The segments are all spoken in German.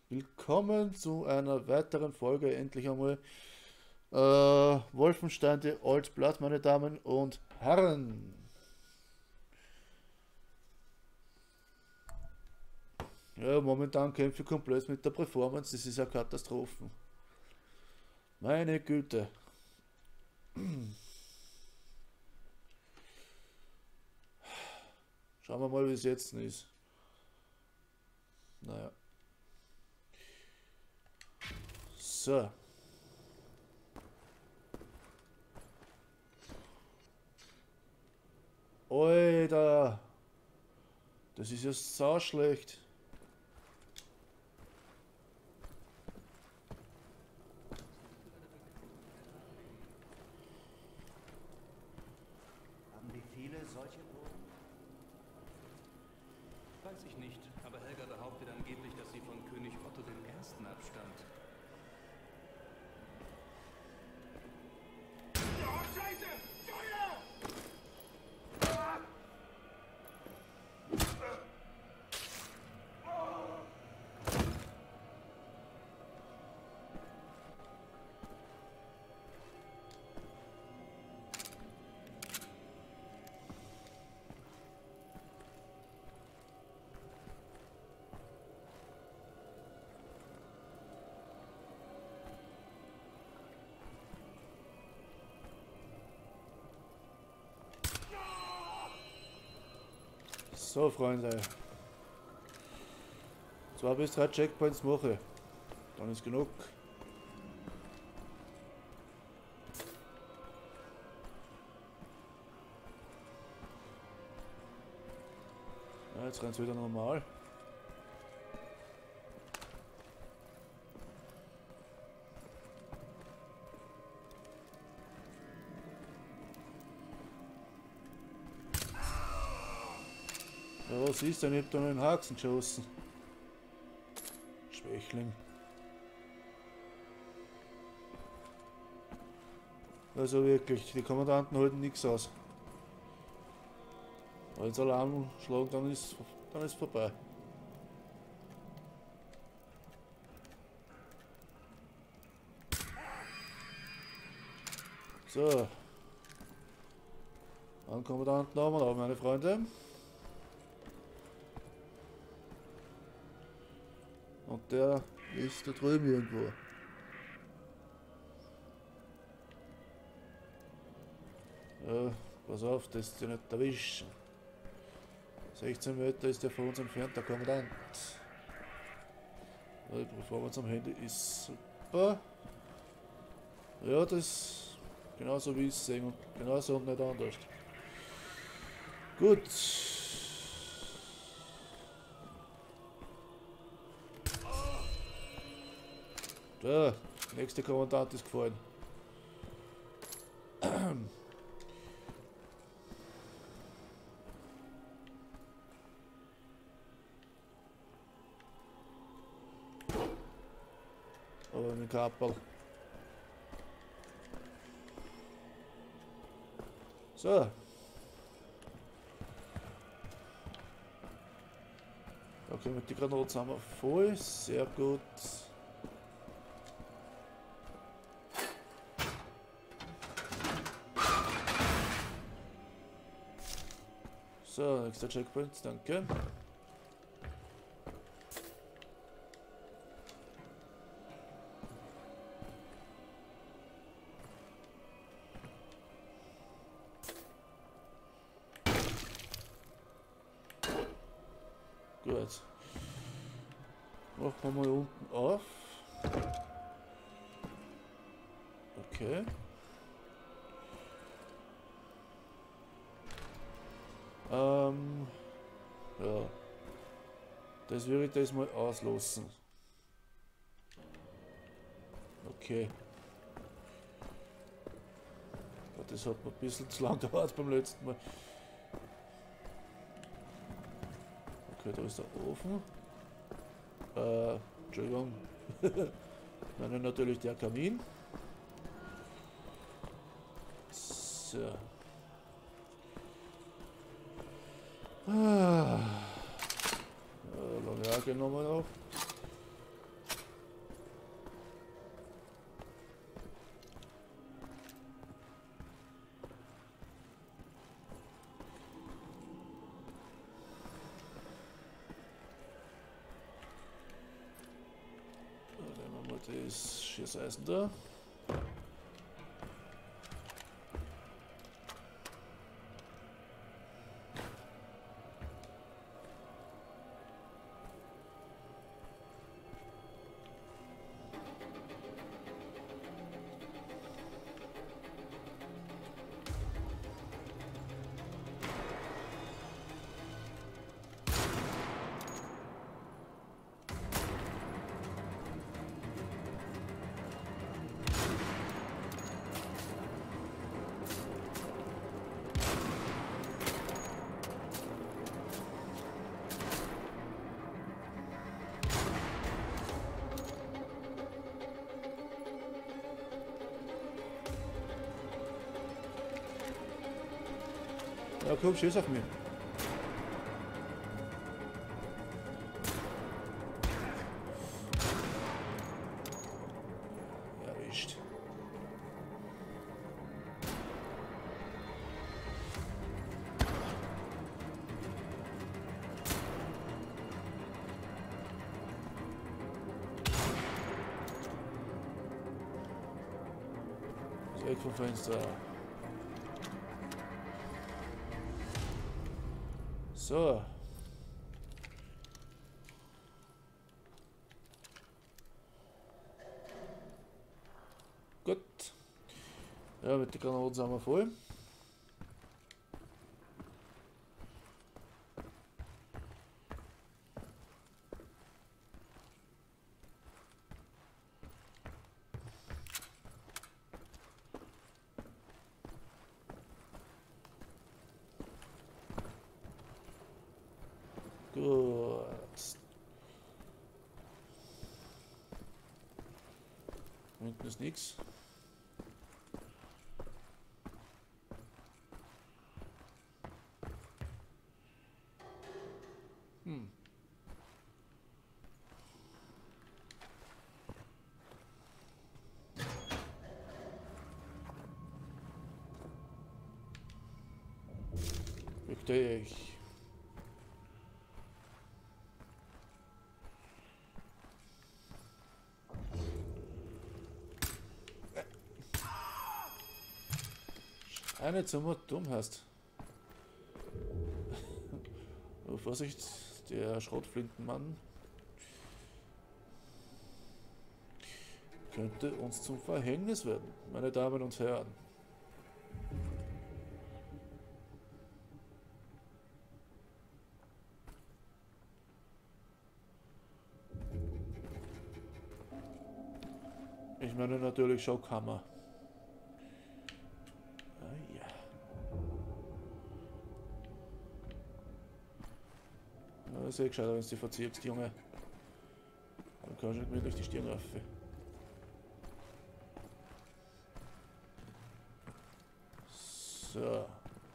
Willkommen zu einer weiteren Folge, endlich einmal. Wolfenstein The Old Blood, meine Damen und Herren. Ja, momentan kämpfe ich komplett mit der Performance, das ist ja Katastrophen. Meine Güte. Schauen wir mal, wie es jetzt ist. Naja. So. Alter. Das ist ja sau schlecht. Haben die viele solche Burgen? Weiß ich nicht, aber Helga behauptet angeblich, dass sie von König Otto I. abstammt. Oh, Scheiße! Feuer! So, Freunde. 2 bis 3 Checkpoints mache. Dann ist genug. Ja, jetzt rennt es wieder normal. Ja, was ist denn? Ich hab da noch einen Haxen geschossen. Schwächling. Also wirklich, die Kommandanten halten nichts aus. Wenn jetzt Alarm schlagen, dann ist vorbei. So. Einen Kommandanten haben wir noch, meine Freunde. Und der ist da drüben irgendwo. Ja, pass auf, das ist ja nicht erwischen. 16 Meter ist der von uns entfernt, der Kommandant. Ja, die Performance am Handy ist super. Ja, das genauso wie ich es sehe und genauso und nicht anders. Gut. Der nächste Kommandant ist gefallen. Aber mit Kapperl. So. Da kommen die Granaten zusammen voll. Sehr gut. So, nächster Checkpoint, danke. Gut. Machen wir mal unten auf. Okay. Ja. Das würde ich das mal auslassen. Okay. Ja, das hat mir ein bisschen zu lang gedauert beim letzten Mal. Okay, da ist der Ofen. Entschuldigung. Ich meine natürlich der Kamin. So. Lange genommen noch. das Schießeisen da. Ja, komm, schieß auf mich. Erwischt. Ist weg vom Fenster. So. Gut. Ja, mit den Granaten sind wir voll. Gut. Hinten ist nichts. Richtig. Eine zum dumm hast. Oh, Vorsicht, der Schrotflintenmann könnte uns zum Verhängnis werden, meine Damen und Herren. Ich meine natürlich Schaukammer. Das ist eh gescheiter, wenn du die verziehst, Junge. Dann kannst du nicht mehr durch die Stirn rauf. So.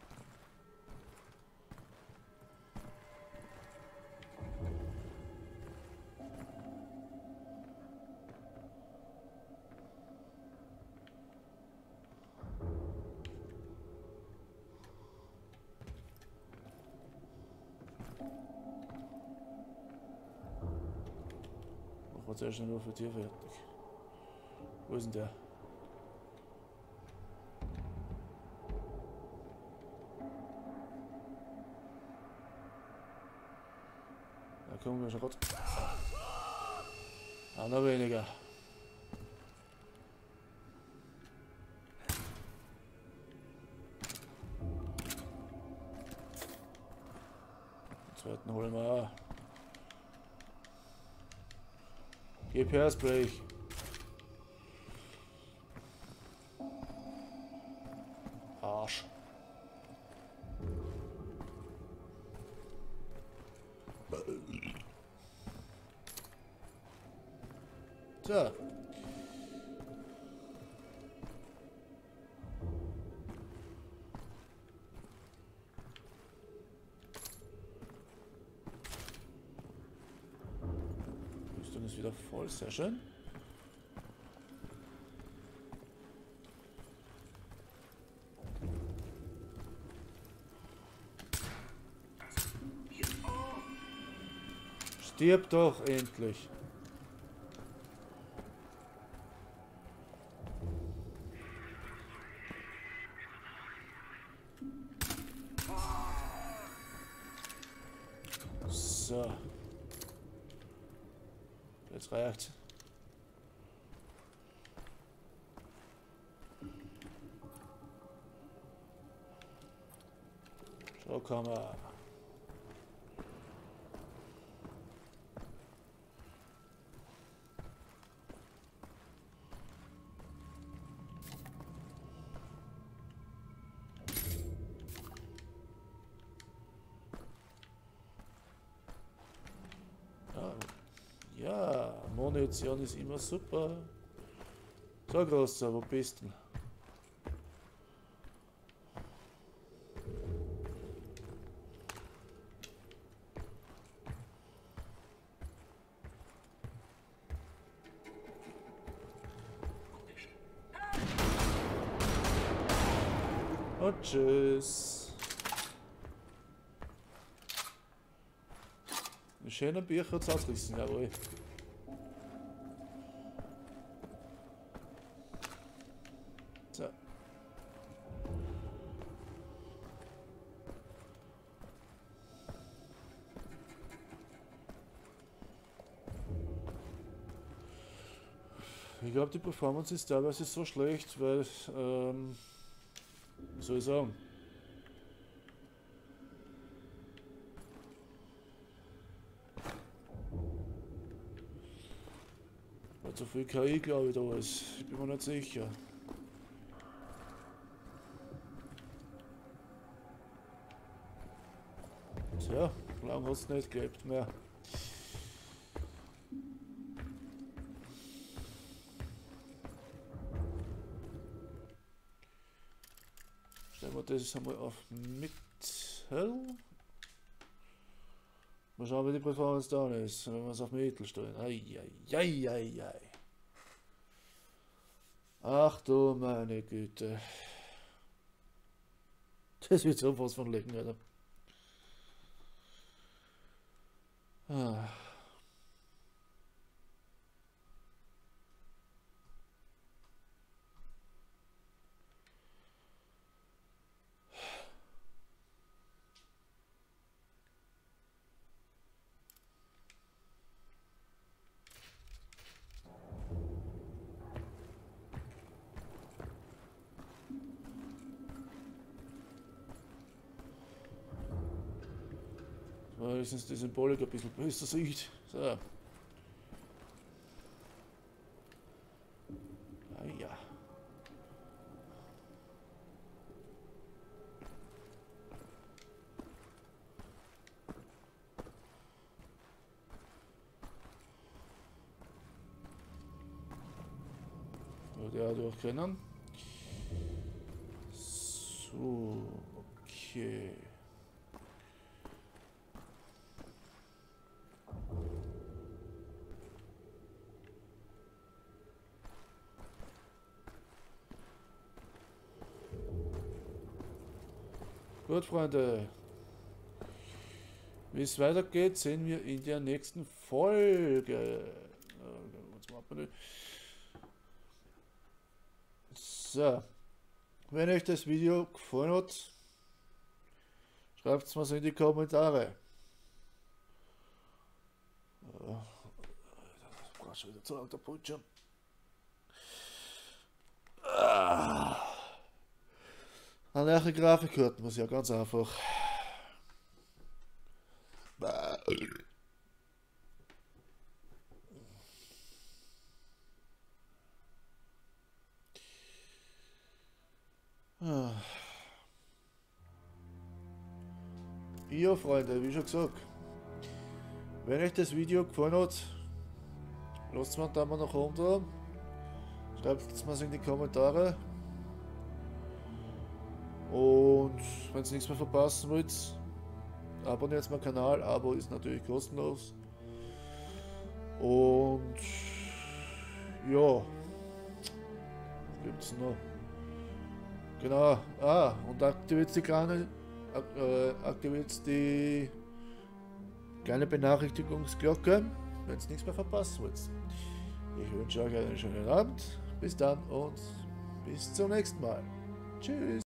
Machen wir zuerst nur für Tier fertig. Wo ist denn der? Da kommen wir schon gut. Noch weniger. Den zweiten holen wir auch. Gib her, Spray. Arsch. So. Rüstung ist wieder voll, sehr schön. Stirb doch endlich. Jetzt reicht's. So kann man. Ja, Munition ist immer super. So, Großer, wo bist du? Und tschüss. Ein schöner Bücher hat es ausgerissen, jawohl. So. Ich glaube, die Performance ist teilweise so schlecht, weil, wie soll ich sagen? Weil zu viel KI, glaube ich, da ist. Ich bin mir nicht sicher. Tja, lang hat es nicht gelebt mehr. Stellen wir das einmal auf Mittel. Mal schauen, wie die Performance da ist, wenn wir es auf Mittel stellen. Eieieiei. Ach du meine Güte. Das wird so was von lecken, oder? Ah. Wenigstens die Symbolik ein bisschen besser sieht. So. Ah ja. Würde ja durch können. So, okay. Gut, Freunde. Wie es weitergeht, sehen wir in der nächsten Folge. So. Wenn euch das Video gefallen hat, schreibt es mal in die Kommentare. Das braucht schon wieder zu lang, der Bildschirm. Eine neue Grafikkarte muss ja ganz einfach. Ja, Freunde, wie schon gesagt, wenn euch das Video gefallen hat, lasst mir einen Daumen nach oben da, schreibt es mir in die Kommentare. Und wenn ihr nichts mehr verpassen wollt, abonniert meinen Kanal. Abo ist natürlich kostenlos. Und ja, was gibt es noch? Genau, und aktiviert die kleine Benachrichtigungsglocke, wenn ihr nichts mehr verpassen wollt. Ich wünsche euch einen schönen Abend, bis dann und bis zum nächsten Mal. Tschüss.